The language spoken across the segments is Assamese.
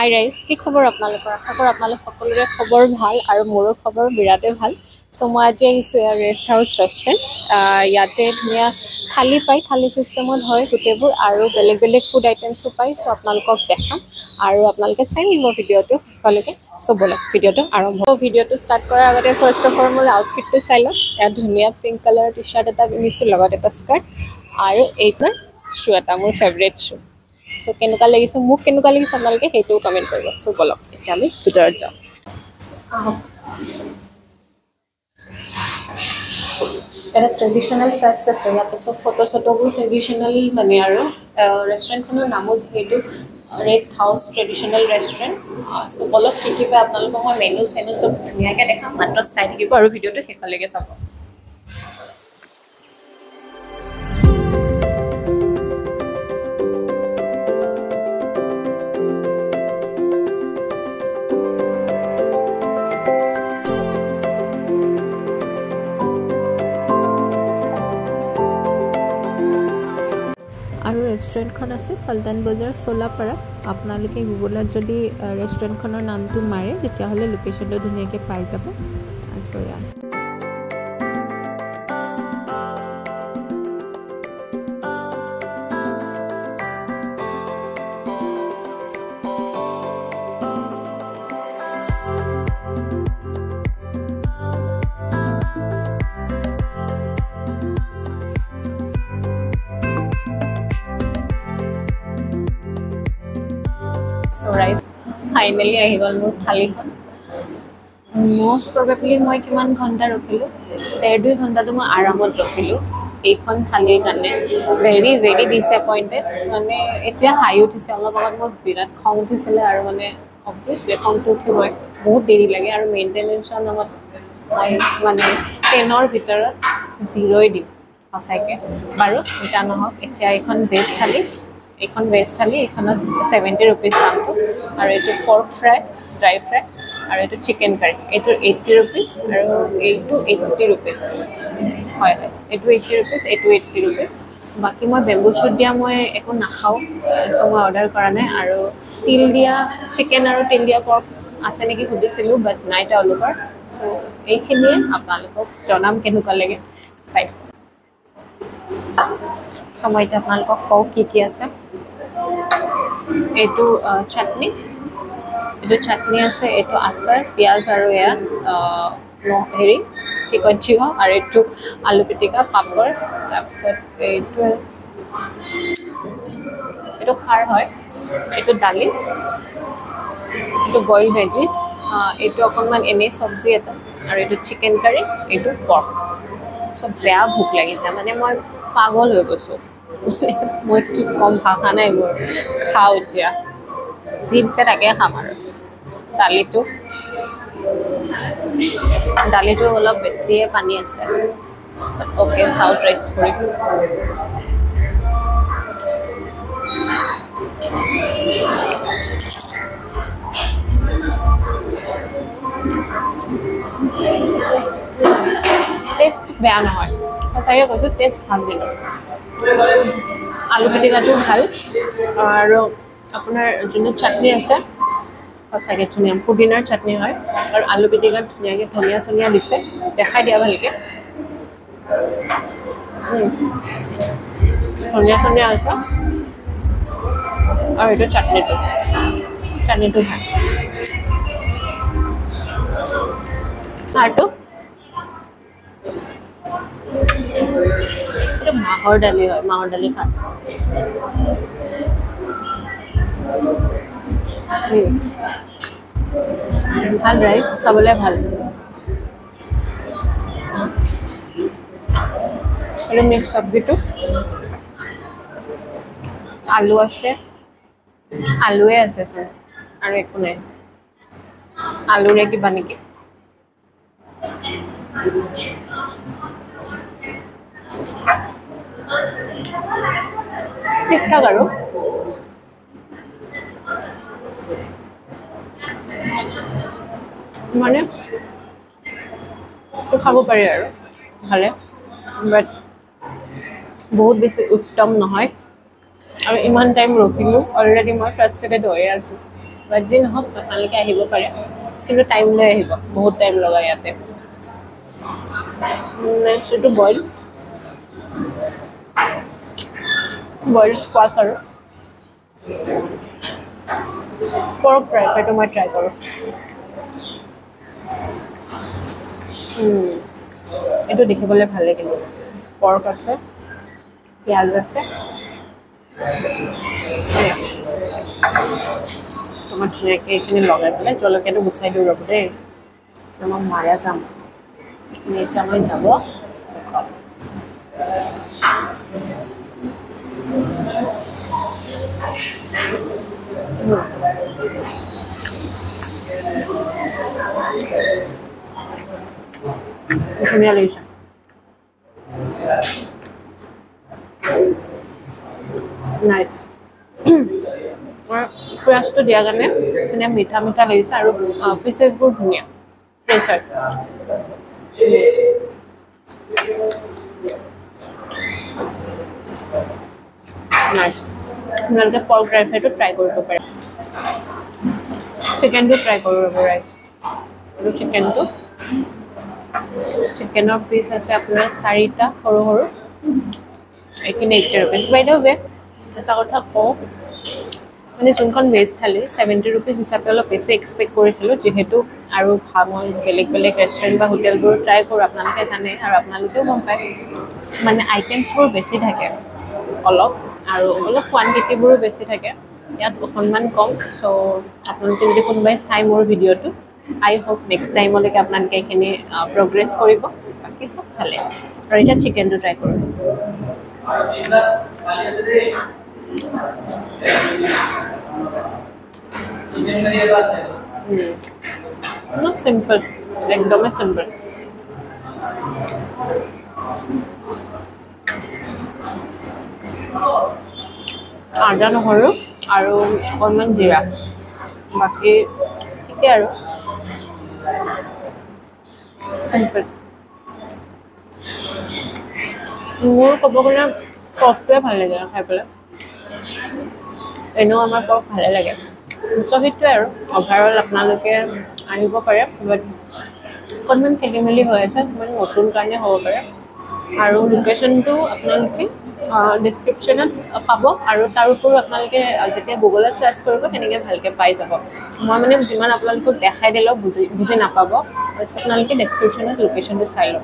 হাই ৰাইজ, কি খবৰ আপোনালোকৰ? আশা কৰোঁ আপোনালোক সকলোৰে খবৰ ভাল আৰু মোৰো খবৰ বিৰাটেই ভাল। চ' মই আজি আহিছোঁ ইয়াৰ ৰেষ্ট হাউচ ৰেষ্টুৰেণ্ট। ইয়াতে ধুনীয়া থালি পায়, থালি ছিষ্টেমত হয় গোটেইবোৰ আৰু বেলেগ বেলেগ ফুড আইটেমছো পায়। চ' আপোনালোকক দেখাম আৰু আপোনালোকে চাই নিব ভিডিঅ'টো শেষলৈকে। চ' ব'লক ভিডিঅ'টো আৰম্ভ। ভিডিঅ'টো ষ্টাৰ্ট কৰাৰ আগতে ফাৰ্ষ্ট অফ অল মোৰ আউটফিটটো চাই লওক। ইয়াত ধুনীয়া পিংক কালাৰৰ টি চাৰ্ট এটা পিন্ধিছোঁ, লগত এটা স্কাৰ্ট আৰু এইটোৰ শ্বু এটা, মোৰ ফেভৰেট শ্বু। চ' কেনেকুৱা লাগিছে, মোক কেনেকুৱা লাগিছে আপোনালোকে সেইটোও কমেণ্ট কৰিব। চ' ব'লক এতিয়া আমি ভিতৰত যাওঁ। এটা ট্ৰেডিশ্যনেল টাচ আছে ইয়াতে, চব ফটো চটোবোৰ ট্ৰেডিশ্যনেল মানে আৰু ৰেষ্টুৰেণ্টখনৰ নামো যিহেতু rest house traditional restaurant. So' ব'লক কেতিয়াবা আপোনালোকক মই মেনু চেনু চব ধুনীয়াকৈ দেখাম, মাত্ৰ চাই থাকিব আৰু ভিডিঅ'টো শেষলৈকে চাব। আৰু ৰেষ্টুৰেণ্টখন আছে পল্টন বজাৰ চোলাপাৰা। আপোনালোকে গুগলত যদি ৰেষ্টুৰেণ্টখনৰ নামটো মাৰে তেতিয়াহ'লে লোকেশ্যনটো ধুনীয়াকৈ পাই যাব। চ' ৰাইজ ফাইনেলি আহি গ'ল মোৰ থালিখন। মষ্ট প্ৰবেবলি মই কিমান ঘণ্টা ৰখিলোঁ, 1.5-2 ঘণ্টাটো মই আৰামত ৰখিলোঁ এইখন থালিৰ কাৰণে। Very very disappointed. মানে এতিয়া হাঁহি উঠিছে, অলপ আগত মোৰ বিৰাট খং উঠিছিলে আৰু মানে অবভিয়াছলি খংটো উঠিবই, বহুত দেৰি লাগে আৰু মেইনটেনেঞ্চৰ নামত মই মানে 10ৰ ভিতৰত 0ই দিম সঁচাকৈ। বাৰু যা নহওক, এতিয়া এইখন ভেজ থালি, এইখনত 70 ৰুপিজ দামটো, আৰু এইটো পৰ্ক ফ্ৰাই, ড্ৰাই ফ্ৰাই, আৰু এইটো চিকেন কাৰী, এইটোৰ 80 ৰুপিজ আৰু এইটো 80 ৰুপিজ। হয়, এইটো 80 ৰুপিজ, এইটো 80 ৰুপিজ। বাকী মই বেম্বু শ্বুট দিয়া মই একো নাখাওঁ, চ' মই অৰ্ডাৰ কৰা নাই। আৰু তিল দিয়া চিকেন আৰু তিল দিয়া পৰ্ক আছে নেকি সুধিছিলোঁ, বাট নাই তেওঁলোকৰ। চ' এইখিনিয়ে আপোনালোকক জনাম কেনেকুৱা লাগে চাই। চ' মই এতিয়া আপোনালোকক কওঁ কি কি আছে। এইটো চাটনি, আছে, এইটো আচাৰ, পিঁয়াজ আৰু এয়া হেৰি কি কয় জিৰা, আৰু এইটো আলু পিটিকা, পাপৰ। তাৰপিছত এইটো খাৰ হয়, এইটো দালি, এইটো বইল ভেজিছ, এইটো অকণমান এনেই চব্জি এটা, আৰু এইটো চিকেন কাৰী, এইটো পৰ্ক। চব বেয়া ভোক লাগিছে, মানে মই পাগল হৈ গৈছোঁ। মই কি ক'ম, ভাষা নাই মোৰ। খাওঁ এতিয়া, যি দিছে তাকে খাম আৰু। দালিটো অলপ বেছিয়ে পানী আছে, অ'কে চাওঁ ট্ৰেষ্ট কৰি। টেষ্ট বেয়া নহয়, সঁচাকৈ কৈছোঁ, টেষ্ট ভাল দিলোঁ। আলু পিটিকাটো ভাল, আৰু আপোনাৰ যোনটো চাটনি আছে সঁচাকৈ ধুনীয়া, পুদিনাৰ চাটনি হয়, আৰু আলু পিটিকাত ধুনীয়াকৈ ধনিয়া চনিয়া দিছে, দেখাই দিয়া ভালকৈ। ধনিয়া চনিয়া আছে, আৰু এইটো চাটনিটো ভাল। খাৰটো এইটো মাহৰ দালি হয়, মাহৰ দালি খাৰ। ভাল ৰাইচ, খাবলৈ ভাল। আৰু মিক্স চব্জিটো আলু আছে, আলুৱে আছে চোন, আৰু একো নাই, আলুৰে কিবা নেকি। ঠিক ঠাক আৰু মানে খাব পাৰি আৰু ভালে, বাট বহুত বেছি উত্তম নহয়। আৰু ইমান টাইম ৰখিলোঁ, অলৰেডি মই ফ্ৰাষ্ট্ৰেটেড হৈয়ে আছোঁ। বাজি নহওক আপোনালোকে আহিব পাৰে কিন্তু টাইম লৈ আহিব বহুত টাইম লগাই ইয়াতে নেক্সট এইটো বইল স্কোৱাছ আৰু পৰ্ক ফ্ৰাই সেইটো মই ট্ৰাই কৰোঁ এইটো দেখিবলৈ ভালে কিন্তু পৰ্ক আছে পিঁয়াজ আছে মই ধুনীয়াকৈ এইখিনি লগাই পেলাই জলকীয়াটো গুচাই দিওঁ ৰ'ব দেই মই মাৰা যাম এতিয়া মই যাব ধুনীয়া লাগিছে নাইচ পিঁয়াজটো দিয়াৰ কাৰণে মানে মিঠা মিঠা লাগিছে আৰু পিচেছবোৰ ধুনীয়া ফ্ৰেছ হয় নাইচ আপোনালোকে পৰ্ক ড্ৰাই ফ্ৰাইটো ট্ৰাই কৰিব পাৰে চিকেনটো ট্ৰাই কৰিব ৰাইচ আৰু চিকেনৰ পিচ আছে আপোনাৰ 4টা সৰু সৰু এইখিনি 80 rupees বাইদেউ ৱে এটা কথা কওঁ মানে যোনখন ভেজ থালি 70 rupees হিচাপে অলপ বেছি এক্সপেক্ট কৰিছিলোঁ যিহেতু আৰু মই বেলেগ বেলেগ ৰেষ্টুৰেণ্ট বা হোটেলবোৰ ট্ৰাই কৰোঁ আপোনালোকে জানে আৰু আপোনালোকেও গম পায় মানে আইটেমছবোৰ বেছি থাকে অলপ আৰু অলপ কোৱান্টিটিবোৰো বেছি থাকে ইয়াত অকণমান কম চ' আপোনালোকে যদি কোনোবাই চাই মোৰ ভিডিঅ'টো আই হোপ নেক্সট টাইমলৈকে আপোনালোকে এইখিনি প্ৰগ্ৰেছ কৰিব বাকী চব ভালে আৰু এতিয়া চিকেনটো ট্ৰাই কৰোঁ not simple একদমই simple আদা নহৰু আৰু অকণমান জিৰা বাকী ঠিকে আৰু simple মোৰ ক'ব গ'লে পৰ্কটোৱে ভাল লাগে খাই পেলাই এনেও আমাৰ পৰ্ক ভালে লাগে চ' সেইটোৱে আৰু অভাৰঅল আপোনালোকে আহিব পাৰে বাট অকণমান খেলি মেলি হৈ আছে মানে নতুন কাৰণে হ'ব পাৰে আৰু লোকেশ্যনটো আপোনালোকে ডেছক্ৰিপশ্যনত পাব আৰু তাৰ উপৰিও আপোনালোকে যেতিয়া গুগলত চাৰ্চ কৰিব তেনেকৈ ভালকৈ পাই যাব মই মানে যিমান আপোনালোকক দেখাই দিলেও বুজি নাপাব আপোনালোকে ডেছক্ৰিপশ্যনত লোকেশ্যনটো চাই ল'ব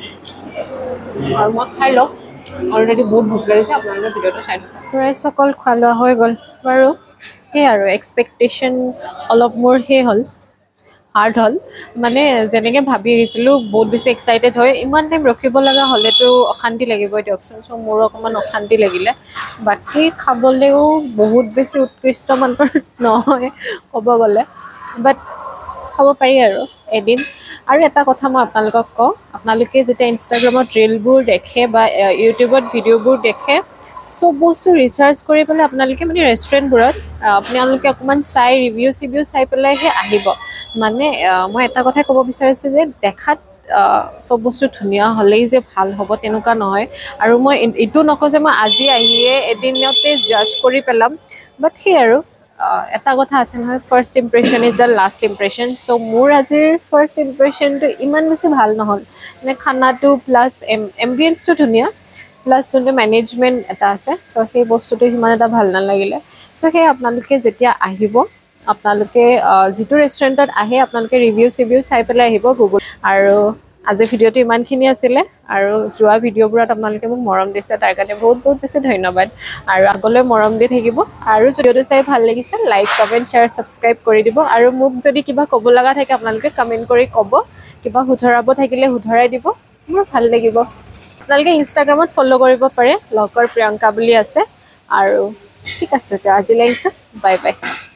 আৰু মই খাই লওক অলৰেডি বহুত ভোক লাগিছে আপোনালোকে ভিডিঅ'টো চাই দিছে ৰাইচ অকল খোৱা লোৱা হৈ গ'ল বাৰু সেই আৰু এক্সপেক্টেশ্যন অলপ মোৰ সেই হ'ল হাৰ্ড হ'ল মানে যেনেকৈ ভাবি আহিছিলোঁ বহুত বেছি এক্সাইটেড হয় ইমান টাইম ৰখিব লগা হ'লেতো অশান্তি লাগিবই দিয়কচোন চ' মোৰ অকণমান অশান্তি লাগিলে বাকী খাবলৈও বহুত বেছি উৎকৃষ্ট মানৰ নহয় ক'ব গ'লে বাট খাব পাৰি আৰু এদিন আৰু এটা কথা মই আপোনালোকক কওঁ আপোনালোকে যেতিয়া ইনষ্টাগ্ৰামত ৰিলবোৰ দেখে বা ইউটিউবত ভিডিঅ'বোৰ দেখে চব বস্তু ৰিচাৰ্চ কৰি পেলাই আপোনালোকে মানে ৰেষ্টুৰেণ্টবোৰত আপোনালোকে অকণমান চাই ৰিভিউ চাই পেলাইহে আহিব মানে মই এটা কথাই ক'ব বিচাৰিছোঁ যে দেখাত চব বস্তু ধুনীয়া হ'লেই যে ভাল হ'ব তেনেকুৱা নহয় আৰু মই এইটো নকওঁ যে মই আজি আহিয়ে এদিনতে জাজ কৰি পেলাম বাট সেই আৰু এটা কথা আছে নহয় first impression is the last impression so' মোৰ আজিৰ ফাৰ্ষ্ট ইম্প্ৰেশ্যনটো ইমান বেছি ভাল নহ'ল মানে খানাটো প্লাছ এম্বিয়েন্সটো ধুনীয়া প্লাছ যোনটো মেনেজমেণ্ট এটা আছে চ' সেই বস্তুটো সিমান এটা ভাল নালাগিলে চ' সেই আপোনালোকে যেতিয়া আহিব আপোনালোকে যিটো ৰেষ্টুৰেণ্টত আহে আপোনালোকে ৰিভিউ চাই পেলাই আহিব গুগল আৰু আজিৰ ভিডিঅ'টো ইমানখিনি আছিলে আৰু যোৱা ভিডিঅ'বোৰত আপোনালোকে মোক মৰম দিছে তাৰ কাৰণে বহুত বহুত বেছি ধন্যবাদ আৰু আগলৈ মৰম দি থাকিব আৰু ভিডিঅ'টো চাই ভাল লাগিছে লাইক কমেণ্ট শ্বেয়াৰ ছাবস্ক্ৰাইব কৰি দিব আৰু মোক যদি কিবা ক'ব লগা থাকে আপোনালোকে কমেণ্ট কৰি ক'ব কিবা শুধৰাব থাকিলে শুধৰাই দিব মোৰ ভাল লাগিব আপোনালোকে ইনষ্টাগ্ৰামত ফ'ল' কৰিব পাৰে লগৰ প্ৰিয়ংকা বুলি আছে আৰু ঠিক আছে আজিলৈ আহিছোঁ বাই বাই